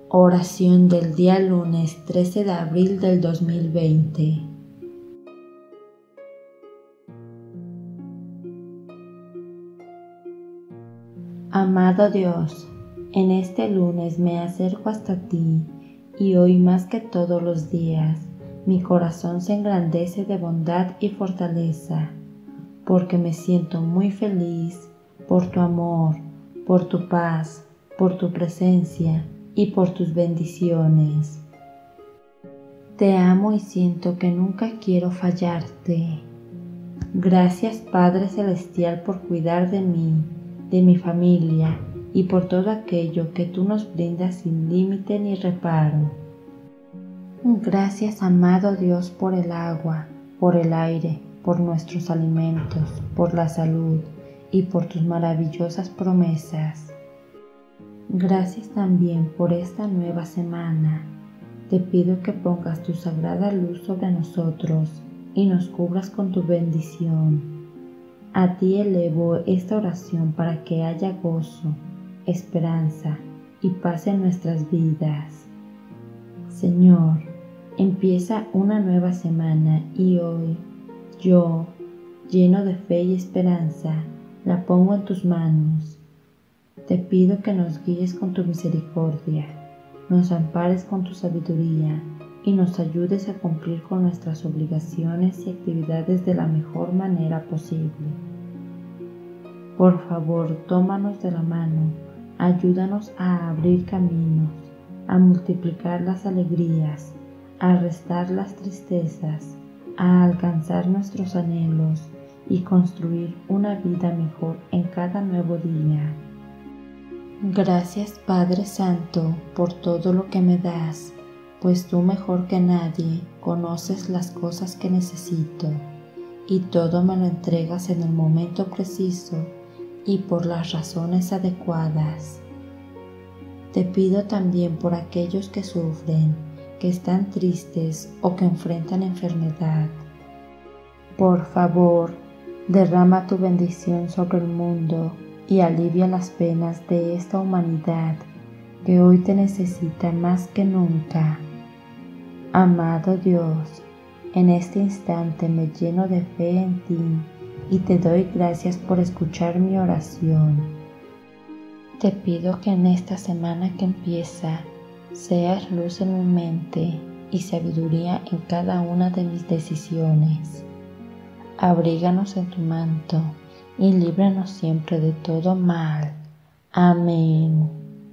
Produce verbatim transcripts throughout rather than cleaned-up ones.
Oración del día lunes trece de abril del dos mil veinte. Amado Dios, en este lunes me acerco hasta ti y hoy más que todos los días mi corazón se engrandece de bondad y fortaleza, porque me siento muy feliz por tu amor, por tu paz, por tu presencia y por tus bendiciones. Te amo y siento que nunca quiero fallarte. Gracias Padre Celestial por cuidar de mí, de mi familia y por todo aquello que tú nos brindas sin límite ni reparo. Gracias amado Dios por el agua, por el aire, por nuestros alimentos, por la salud y por tus maravillosas promesas. Gracias también por esta nueva semana. Te pido que pongas tu sagrada luz sobre nosotros y nos cubras con tu bendición. A ti elevo esta oración para que haya gozo, esperanza y paz en nuestras vidas. Señor, empieza una nueva semana y hoy yo, lleno de fe y esperanza, la pongo en tus manos. Te pido que nos guíes con tu misericordia, nos ampares con tu sabiduría y nos ayudes a cumplir con nuestras obligaciones y actividades de la mejor manera posible. Por favor, tómanos de la mano, ayúdanos a abrir caminos, a multiplicar las alegrías, a restar las tristezas, a alcanzar nuestros anhelos y construir una vida mejor en cada nuevo día. Gracias Padre Santo por todo lo que me das, pues tú mejor que nadie conoces las cosas que necesito y todo me lo entregas en el momento preciso y por las razones adecuadas. Te pido también por aquellos que sufren, que están tristes o que enfrentan enfermedad. Por favor, derrama tu bendición sobre el mundo y alivia las penas de esta humanidad que hoy te necesita más que nunca. Amado Dios, en este instante me lleno de fe en ti y te doy gracias por escuchar mi oración. Te pido que en esta semana que empieza seas luz en mi mente y sabiduría en cada una de mis decisiones. Abríganos en tu manto y líbranos siempre de todo mal. Amén.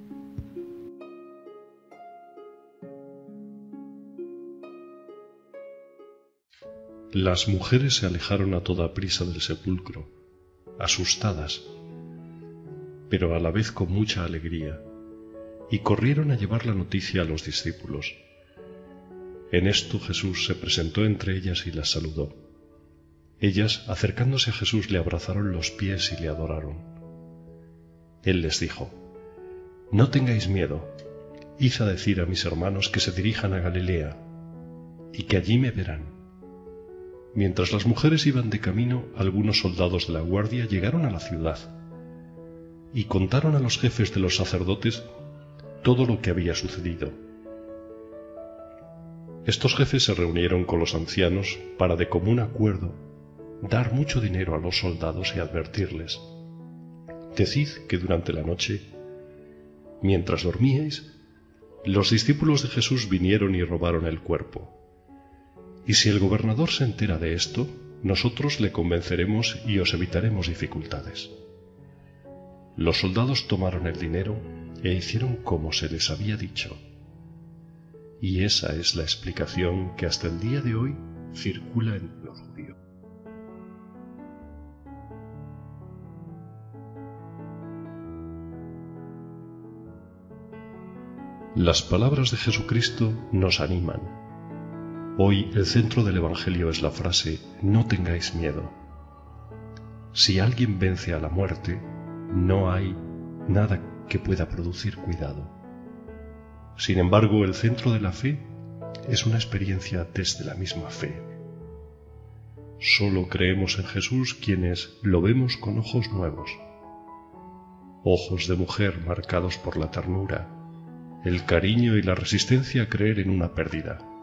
Las mujeres se alejaron a toda prisa del sepulcro, asustadas, pero a la vez con mucha alegría, y corrieron a llevar la noticia a los discípulos. En esto Jesús se presentó entre ellas y las saludó. Ellas, acercándose a Jesús, le abrazaron los pies y le adoraron. Él les dijo: «No tengáis miedo, id a decir a mis hermanos que se dirijan a Galilea, y que allí me verán». Mientras las mujeres iban de camino, algunos soldados de la guardia llegaron a la ciudad y contaron a los jefes de los sacerdotes todo lo que había sucedido. Estos jefes se reunieron con los ancianos para de común acuerdo dar mucho dinero a los soldados y advertirles: «Decid que durante la noche, mientras dormíais, los discípulos de Jesús vinieron y robaron el cuerpo. Y si el gobernador se entera de esto, nosotros le convenceremos y os evitaremos dificultades». Los soldados tomaron el dinero e hicieron como se les había dicho. Y esa es la explicación que hasta el día de hoy circula entre los judíos. Las palabras de Jesucristo nos animan. Hoy el centro del Evangelio es la frase: «No tengáis miedo». Si alguien vence a la muerte, no hay nada que pueda producir cuidado. Sin embargo, el centro de la fe es una experiencia desde la misma fe. Solo creemos en Jesús quienes lo vemos con ojos nuevos, ojos de mujer marcados por la ternura, el cariño y la resistencia a creer en una pérdida.